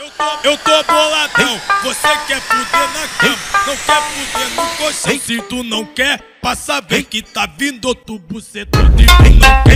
Eu tô boladão, você quer fuder na cama, não quer fuder no colchão. Se tu não quer, passa bem que tá vindo outro bucetão e tu não quer.